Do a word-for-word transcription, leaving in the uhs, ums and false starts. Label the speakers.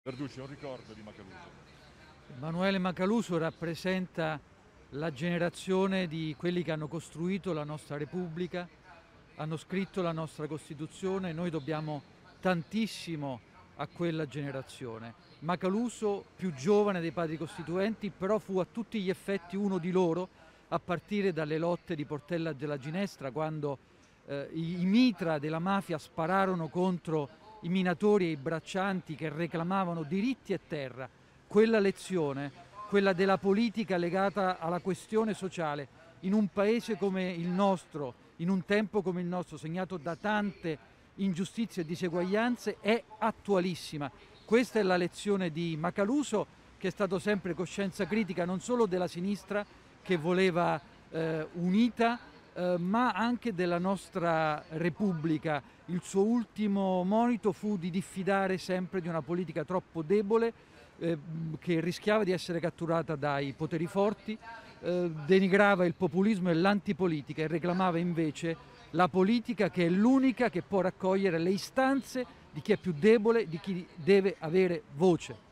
Speaker 1: Verducci, un ricordo di Macaluso.
Speaker 2: Emanuele Macaluso rappresenta la generazione di quelli che hanno costruito la nostra Repubblica, hanno scritto la nostra Costituzione. Noi dobbiamo tantissimo a quella generazione. Macaluso, più giovane dei padri costituenti, però fu a tutti gli effetti uno di loro, a partire dalle lotte di Portella della Ginestra, quando eh, i, i mitra della mafia spararono contro i minatori e i braccianti che reclamavano diritti e terra. Quella lezione, quella della politica legata alla questione sociale, in un paese come il nostro, in un tempo come il nostro, segnato da tante ingiustizie e diseguaglianze, è attualissima. Questa è la lezione di Macaluso, che è stato sempre coscienza critica non solo della sinistra, che voleva eh, unita, eh, ma anche della nostra Repubblica. Il suo ultimo monito fu di diffidare sempre di una politica troppo debole, eh, che rischiava di essere catturata dai poteri forti, eh, denigrava il populismo e l'antipolitica e reclamava invece la politica, che è l'unica che può raccogliere le istanze di chi è più debole, di chi deve avere voce.